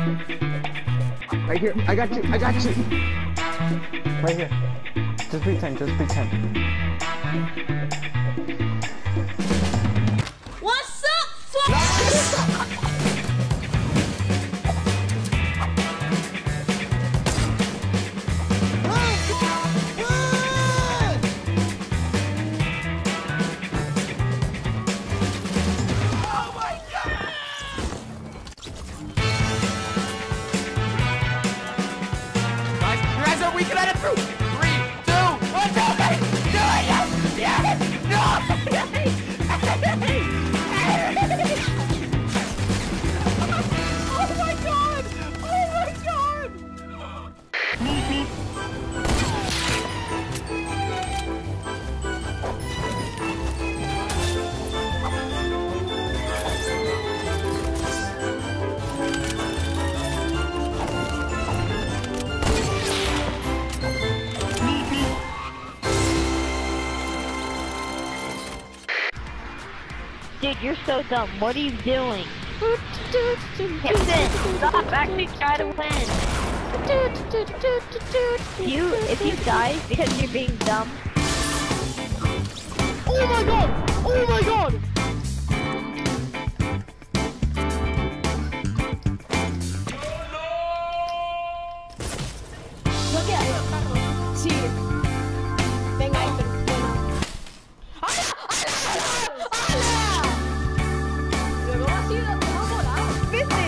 Right here. I got you. I got you. Right here. Just pretend. Just pretend. What's up, We can let it through! 3, 2, 1, go! Do it! Yes! Yes! No! Oh my god! Oh my god! Dude, you're so dumb. What are you doing? Hipson, stop actually try to win. If you die because you're being dumb. Oh my god! Oh my god! Look at it. Sí. Venga, ahí, pero bueno. Pero no ha sido, no ha volado. ¿Viste?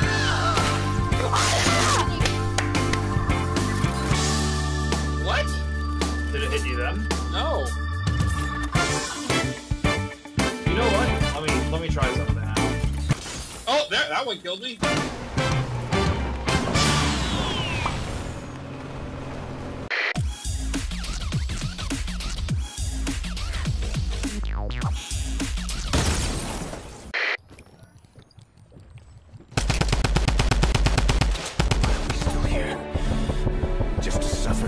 What? Did it hit you then? No. You know what? Let me try something. Oh, there! That one killed me. Just to suffer.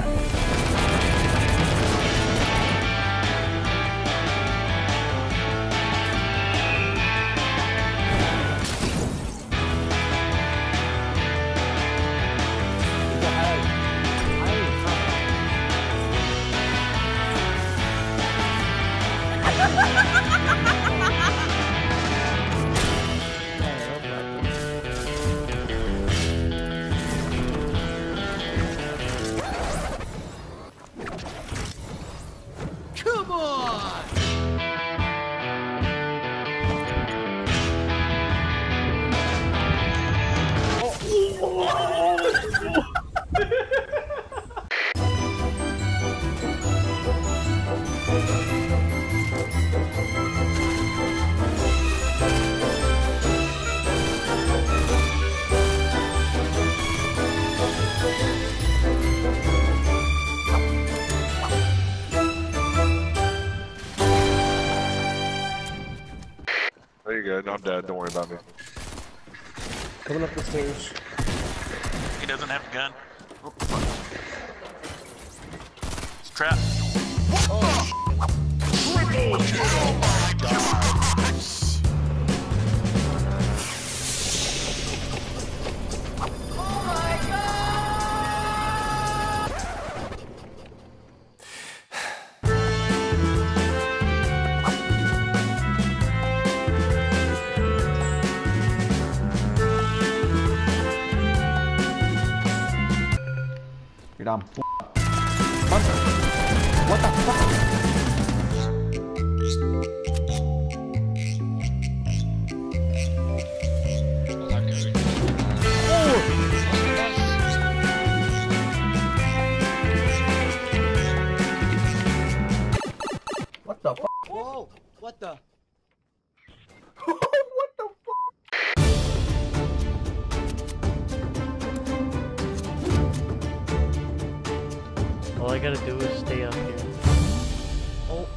Come on! Oh, you're good. I'm dead. Don't worry about me. Coming up the stairs. He doesn't have a gun. Oh, fuck. It's trapped. You're dumb. What the fuck? What the fuck? Whoa! What the? What the fuck? All I gotta do is stay up here. Oh.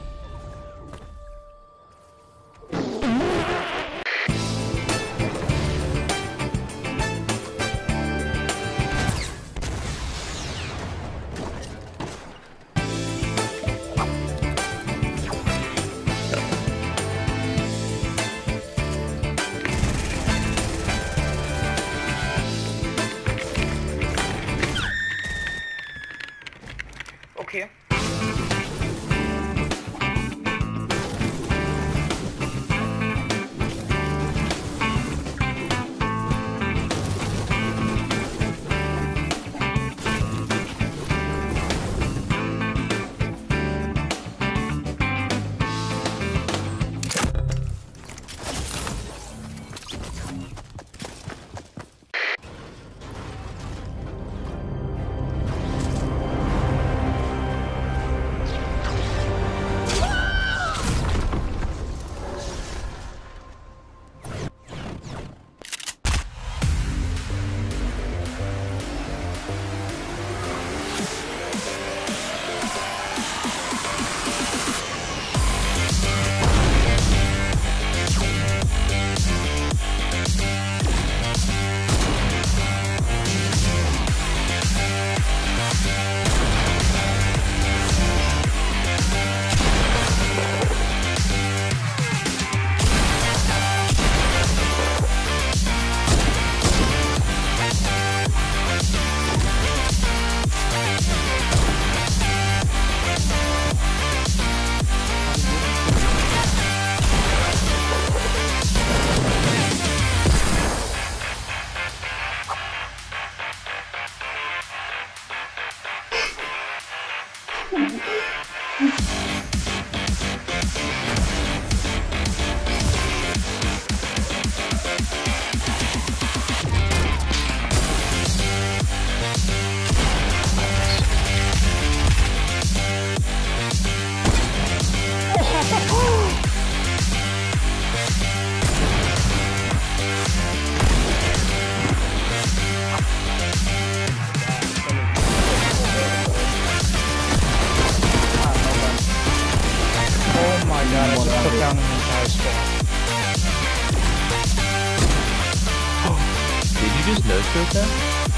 you just no-scope that?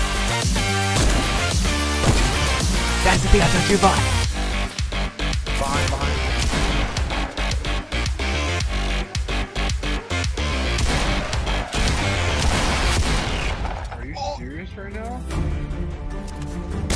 That's the thing I thought you bought. Behind. Are you serious right now?